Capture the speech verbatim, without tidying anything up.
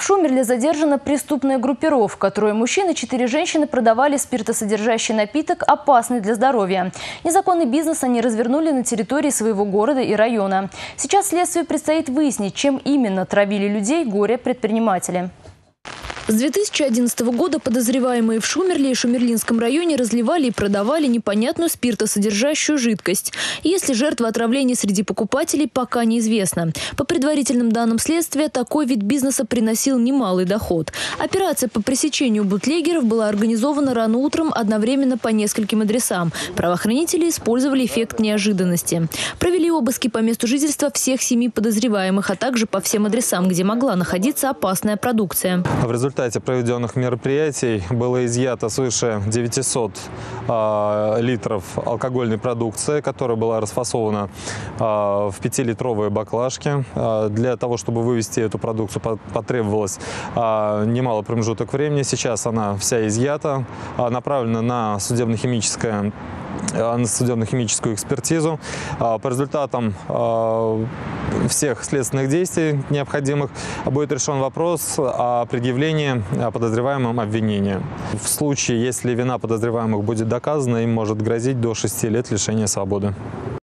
В Шумерле задержана преступная группировка. Трое мужчин и четыре женщины продавали спиртосодержащий напиток, опасный для здоровья. Незаконный бизнес они развернули на территории своего города и района. Сейчас следствию предстоит выяснить, чем именно травили людей горе-предприниматели. С две тысячи одиннадцатого года подозреваемые в Шумерле и Шумерлинском районе разливали и продавали непонятную спиртосодержащую жидкость. Если жертва отравления среди покупателей, пока неизвестно. По предварительным данным следствия, такой вид бизнеса приносил немалый доход. Операция по пресечению бутлегеров была организована рано утром одновременно по нескольким адресам. Правоохранители использовали эффект неожиданности. Провели обыски по месту жительства всех семи подозреваемых, а также по всем адресам, где могла находиться опасная продукция. В результате В результате проведенных мероприятий было изъято свыше девятисот э, литров алкогольной продукции, которая была расфасована э, в пятилитровые баклажки. Э, для того, чтобы вывести эту продукцию, потребовалось э, немало промежуток времени. Сейчас она вся изъята, э, направлена на судебно-химическое на судебно-химическую экспертизу. По результатам всех следственных действий необходимых будет решен вопрос о предъявлении подозреваемым обвинения. В случае, если вина подозреваемых будет доказана, им может грозить до шести лет лишения свободы.